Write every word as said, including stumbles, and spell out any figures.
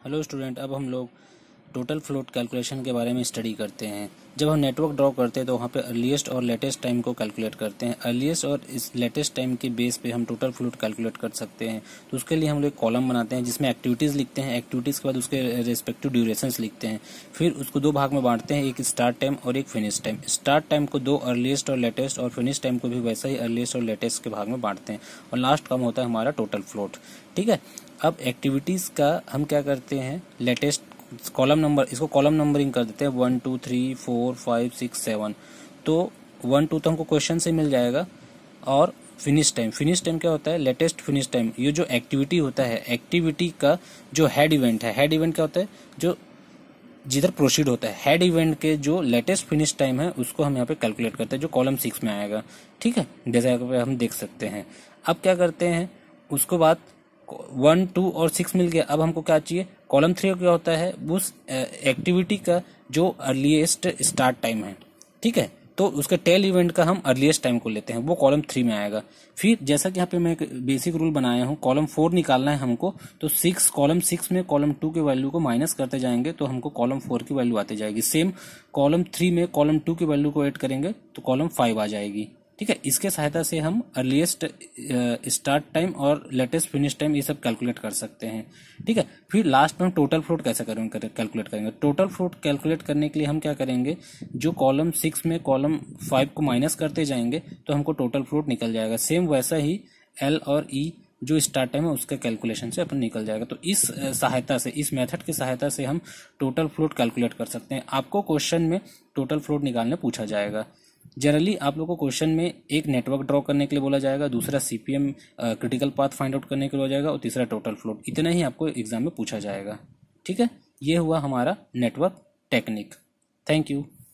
Hello student, अब हम लोग टोटल फ्लोट कैलकुलेशन के बारे में स्टडी करते हैं। जब हम नेटवर्क ड्रॉ करते हैं तो वहाँ पे अर्लीस्ट और लेटेस्ट टाइम को कैलकुलेट करते हैं। अर्लीस्ट और इस लेटेस्ट टाइम के बेस पे हम टोटल फ्लोट कैलकुलेट कर सकते हैं। तो उसके लिए हम लोग कॉलम बनाते हैं जिसमें एक्टिविटीज़ लिखते हैं। एक्टिविटीज़ के बाद उसके रेस्पेक्टिव ड्यूरेशंस लिखते हैं। फिर उसको दो भाग में बांटते हैं, एक स्टार्ट टाइम और एक फिनिश टाइम। स्टार्ट टाइम को दो अर्लीस्ट और लेटेस्ट, और फिनिश टाइम को भी वैसा ही अर्लीस्ट और लेटेस्ट के भाग में बांटते हैं। और लास्ट काम होता है हमारा टोटल फ्लोट। ठीक है, अब एक्टिविटीज़ का हम क्या करते हैं, लेटेस्ट कॉलम नंबर, इसको कॉलम नंबरिंग कर देते हैं one two three four five six seven. तो वन टू तो हमको क्वेश्चन से मिल जाएगा। और फिनिश टाइम, फिनिश टाइम क्या होता है, लेटेस्ट फिनिश टाइम। ये जो एक्टिविटी होता है, एक्टिविटी का जो हेड इवेंट है, हेड इवेंट क्या होता है, जो जिधर प्रोसीड होता है, हेड इवेंट के जो लेटेस्ट फिनिश टाइम है उसको हम यहाँ पे कैलकुलेट करते हैं, जो कॉलम सिक्स में आएगा। ठीक है, जैसे यहाँ पे हम देख सकते हैं। अब क्या करते हैं, उसको बाद वन टू और सिक्स मिल गया। अब हमको क्या चाहिए, कॉलम थ्री क्या होता है, उस एक्टिविटी का जो अर्लीस्ट स्टार्ट टाइम है। ठीक है, तो उसके टेल इवेंट का हम अर्लीस्ट टाइम को लेते हैं, वो कॉलम थ्री में आएगा। फिर जैसा कि यहाँ पे मैं एक बेसिक रूल बनाया हूँ, कॉलम फोर निकालना है हमको, तो सिक्स कॉलम सिक्स में कॉलम टू की वैल्यू को माइनस करते जाएंगे तो हमको कॉलम फोर की वैल्यू आती जाएगी। सेम कॉलम थ्री में कॉलम टू की वैल्यू को ऐड करेंगे तो कॉलम फाइव आ जाएगी। ठीक है, इसके सहायता से हम अर्लीस्ट स्टार्ट टाइम और लेटेस्ट फिनिश टाइम ये सब कैलकुलेट कर सकते हैं। ठीक है, फिर लास्ट में हम टोटल फ्लोट कैसे करेंगे, कैलकुलेट करेंगे। टोटल फ्लोट कैलकुलेट करने के लिए हम क्या करेंगे, जो कॉलम सिक्स में कॉलम फाइव को माइनस करते जाएंगे तो हमको टोटल फ्लोट निकल जाएगा। सेम वैसा ही एल और ई जो स्टार्ट टाइम है उसके कैलकुलेशन से अपन निकल जाएगा। तो इस सहायता से, इस मेथड की सहायता से हम टोटल फ्लोट कैलकुलेट कर सकते हैं। आपको क्वेश्चन में टोटल फ्लोट निकालने पूछा जाएगा। जनरली आप लोगों को क्वेश्चन में एक नेटवर्क ड्रॉ करने के लिए बोला जाएगा, दूसरा CPM critical path find out करने के लिए बोला जाएगा, और तीसरा टोटल फ्लोट। इतना ही आपको एग्जाम में पूछा जाएगा। ठीक है, ये हुआ हमारा नेटवर्क टेक्निक। Thank you.